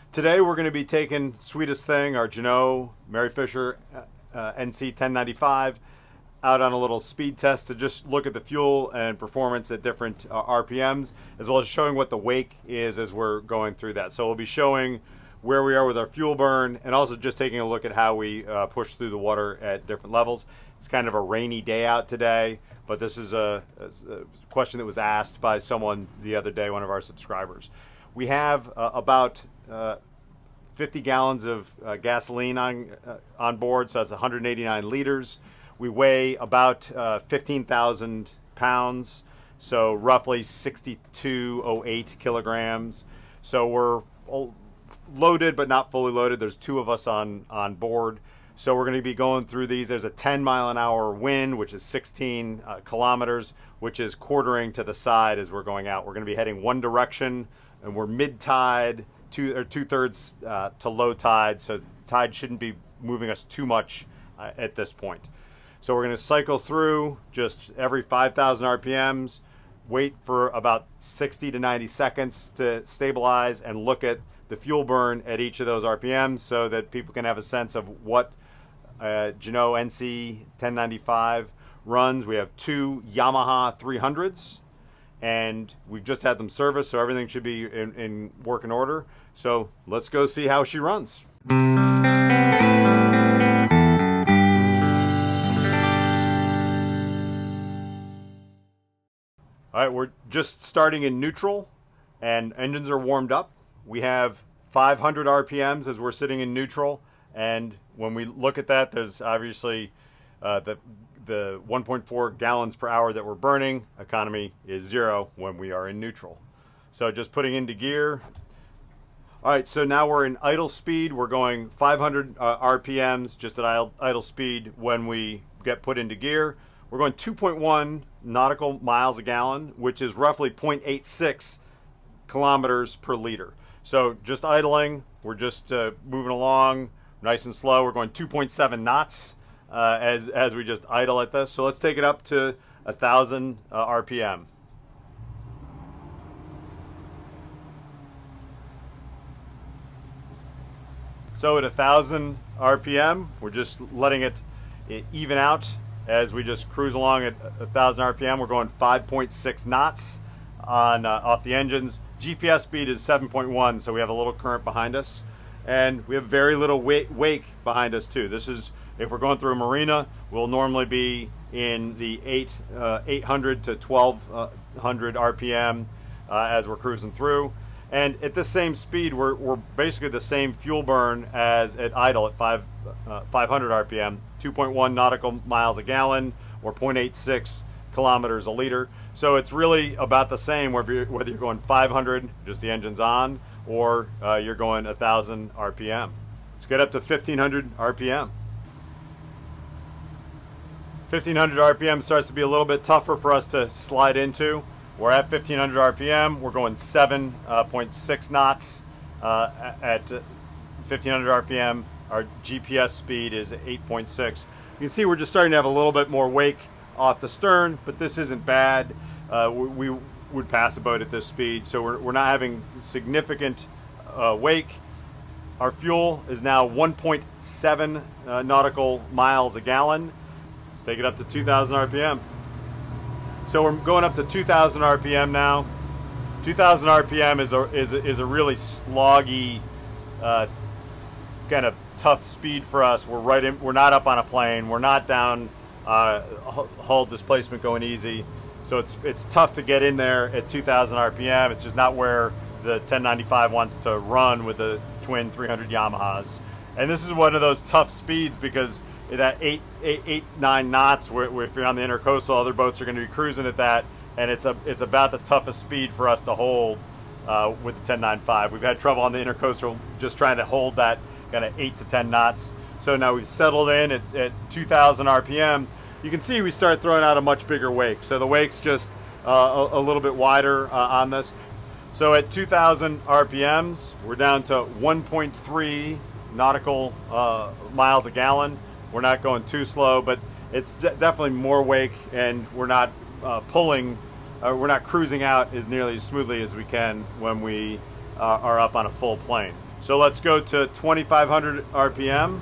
Today we're going to be taking Sweetest Thing, our Jeanneau Merry Fisher NC 1095, out on a little speed test to just look at the fuel and performance at different RPMs, as well as showing what the wake is as we're going through that. So we'll be showing where we are with our fuel burn and also just taking a look at how we push through the water at different levels. It's kind of a rainy day out today, but this is a question that was asked by someone the other day, one of our subscribers. We have about 50 gallons of gasoline on board, so that's 189 liters. We weigh about 15,000 pounds, so roughly 6208 kilograms. So we're loaded but not fully loaded. There's two of us on board. So we're going to be going through these. There's a 10-mile-an-hour wind, which is 16 kilometers, which is quartering to the side as we're going out. We're going to be heading one direction, and we're mid-tide, two-thirds to low tide, so tide shouldn't be moving us too much at this point. So we're going to cycle through just every 5,000 RPMs, wait for about 60 to 90 seconds to stabilize, and look at the fuel burn at each of those RPMs so that people can have a sense of what Jeanneau NC 1095 runs. We have two Yamaha 300s, and we've just had them serviced, so everything should be in working order. So let's go see how she runs. All right, we're just starting in neutral and engines are warmed up. We have 500 RPMs as we're sitting in neutral, and when we look at that, there's obviously the 1.4 gallons per hour that we're burning. Economy is 0 when we are in neutral. So just putting into gear. All right, so now we're in idle speed. We're going 500 RPMs just at idle speed when we get put into gear. We're going 2.1 nautical miles a gallon, which is roughly 0.86 kilometers per liter. So just idling, we're just moving along nice and slow. We're going 2.7 knots as we just idle at this. So let's take it up to 1,000 RPM. So at 1,000 RPM, we're just letting it even out as we just cruise along at 1,000 RPM. We're going 5.6 knots on off the engines. GPS speed is 7.1, so we have a little current behind us. And we have very little wake behind us too. This is, if we're going through a marina, we'll normally be in the 800 to 1200 RPM as we're cruising through. And at the same speed, we're basically the same fuel burn as at idle at 500 RPM, 2.1 nautical miles a gallon, or 0.86 kilometers a liter. So it's really about the same whether you're going 500, just the engine's on, or you're going 1,000 RPM. Let's get up to 1,500 RPM. 1,500 RPM starts to be a little bit tougher for us to slide into. We're at 1,500 RPM. We're going 7.6 knots at 1,500 RPM. Our GPS speed is 8.6. You can see we're just starting to have a little bit more wake off the stern, but this isn't bad. We would pass a boat at this speed, so we're not having significant wake. Our fuel is now 1.7 nautical miles a gallon. Let's take it up to 2,000 RPM. So we're going up to 2,000 RPM now. 2,000 RPM is a really sloggy, kind of tough speed for us. We're not up on a plane. We're not down hull displacement going easy. So it's tough to get in there at 2,000 RPM. It's just not where the 1095 wants to run with the twin 300 Yamahas. And this is one of those tough speeds because that 9 knots, if you're on the intercoastal, other boats are going to be cruising at that, and it's about the toughest speed for us to hold with the 1095. We've had trouble on the intercoastal just trying to hold that kind of 8 to 10 knots. So now we've settled in at 2,000 RPM. You can see we start throwing out a much bigger wake. So the wake's just a little bit wider on this. So at 2,000 RPMs, we're down to 1.3 nautical miles a gallon. We're not going too slow, but it's definitely more wake, and we're not we're not cruising out as nearly as smoothly as we can when we are up on a full plane. So let's go to 2,500 RPM.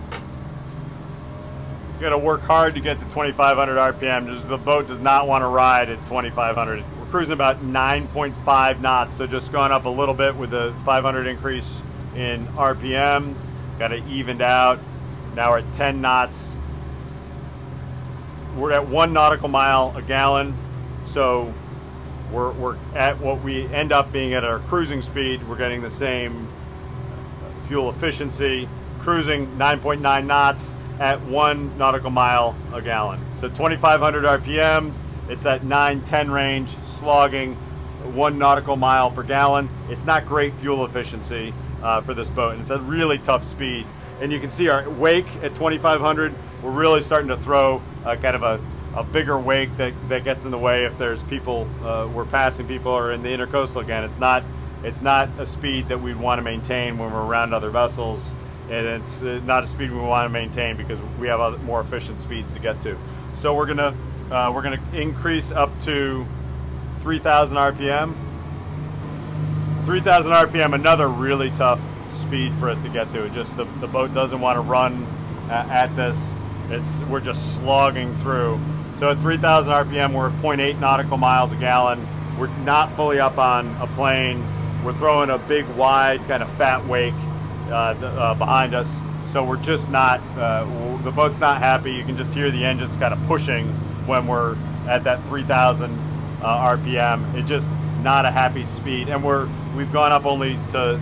You gotta work hard to get to 2,500 RPM. Just the boat does not want to ride at 2,500. We're cruising about 9.5 knots, so just gone up a little bit with the 500 increase in RPM. Got it evened out. Now we're at 10 knots. We're at 1 nautical mile a gallon, so we're at what we end up being at our cruising speed. We're getting the same fuel efficiency, cruising 9.9 knots at 1 nautical mile a gallon. So 2,500 RPMs, it's that 9-10 range, slogging 1 nautical mile per gallon. It's not great fuel efficiency for this boat, and it's a really tough speed. And you can see our wake at 2,500, we're really starting to throw kind of a bigger wake that gets in the way if there's people, we're passing people or in the intercoastal again. It's not a speed that we'd want to maintain when we're around other vessels, and it's not a speed we want to maintain because we have other, more efficient speeds to get to. So we're gonna increase up to 3,000 RPM. 3,000 RPM, another really tough speed for us to get to. It just the boat doesn't want to run at this. We're just slogging through. So at 3,000 RPM, we're at 0.8 nautical miles a gallon. We're not fully up on a plane. We're throwing a big, wide, kind of fat wake behind us. So we're just not, the boat's not happy. You can just hear the engines kind of pushing when we're at that 3,000 RPM. It's just not a happy speed. And we've gone up only to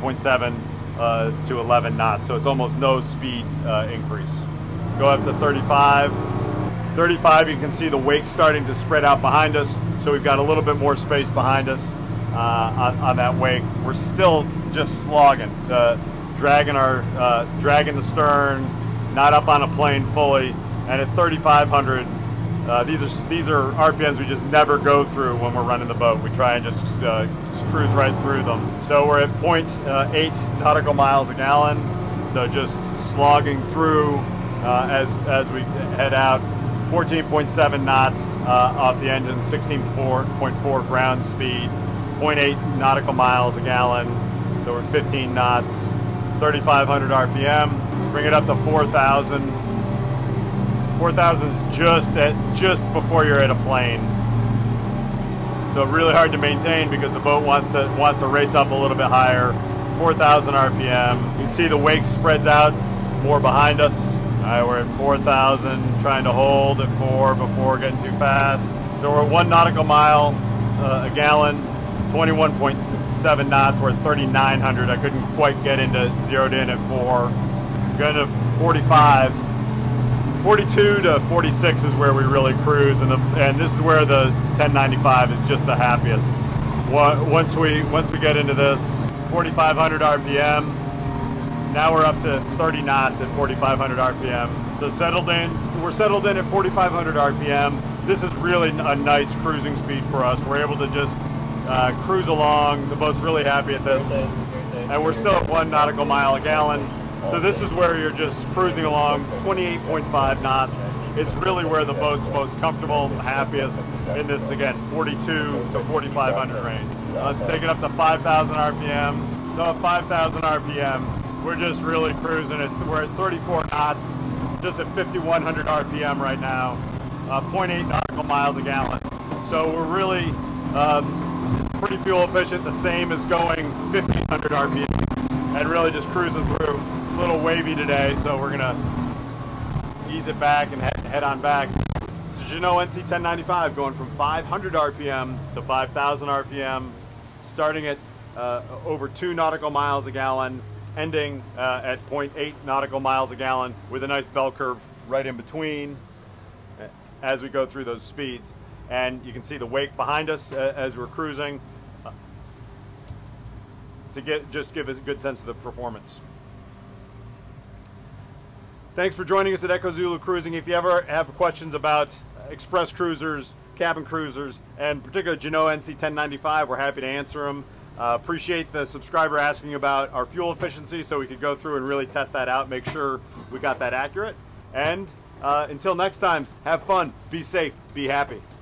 10.7 to 11 knots. So it's almost no speed increase. Go up to 35. 35, you can see the wake starting to spread out behind us. So we've got a little bit more space behind us on that wake. We're still just slogging, dragging the stern, not up on a plane fully. And at 3,500, these are RPMs we just never go through when we're running the boat. We try and just cruise right through them. So we're at 0.8 nautical miles a gallon. So just slogging through as we head out. 14.7 knots off the engine, 16.4 ground speed, 0.8 nautical miles a gallon. So we're 15 knots, 3,500 RPM. Let's bring it up to 4,000. 4,000 is just before you're at a plane. So really hard to maintain because the boat wants to race up a little bit higher. 4,000 RPM. You can see the wake spreads out more behind us. All right, we're at 4,000, trying to hold at 4 before getting too fast. So we're at 1 nautical mile a gallon, 21.7 knots. We're at 3,900. I couldn't quite get zeroed in at 4. Going to 45. 42 to 46 is where we really cruise, and this is where the 1095 is just the happiest. Once we get into this, 4,500 RPM. Now we're up to 30 knots at 4,500 RPM. So we're settled in at 4,500 RPM. This is really a nice cruising speed for us. We're able to just cruise along. The boat's really happy at this. And we're still at 1 nautical mile a gallon. So this is where you're just cruising along, 28.5 knots. It's really where the boat's most comfortable, happiest in this, again, 42 to 4,500 range. Let's take it up to 5,000 RPM. So at 5,000 RPM, we're just really cruising it. We're at 34 knots, just at 5,100 RPM right now, 0.8 nautical miles a gallon. So we're really pretty fuel efficient, the same as going 1,500 RPM, and really just cruising through. It's a little wavy today, so we're gonna ease it back and head on back. It's a Jeanneau NC 1095 going from 500 RPM to 5,000 RPM, starting at over 2 nautical miles a gallon, ending at 0.8 nautical miles a gallon with a nice bell curve right in between as we go through those speeds. And you can see the wake behind us as we're cruising to give us a good sense of the performance. Thanks for joining us at Echo Zulu Cruising. If you ever have questions about express cruisers, cabin cruisers, and particularly Jeanneau NC 1095, we're happy to answer them. Appreciate the subscriber asking about our fuel efficiency so we could go through and really test that out, make sure we got that accurate. And until next time, have fun, be safe, be happy.